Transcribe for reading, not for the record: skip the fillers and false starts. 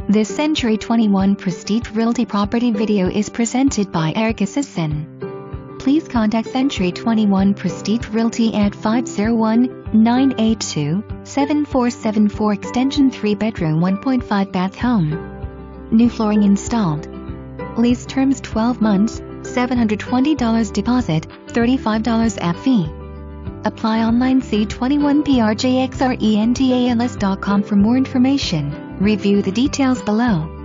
This Century 21 Prestige Realty property video is presented by Erika Sisson. Please contact Century 21 Prestige Realty at 501-982-7474 extension 3-bedroom 1.5-bath home. New flooring installed. Lease terms 12 months, $720 deposit, $35 fee. Apply online C21PRJXRENTALS.com for more information. Review the details below.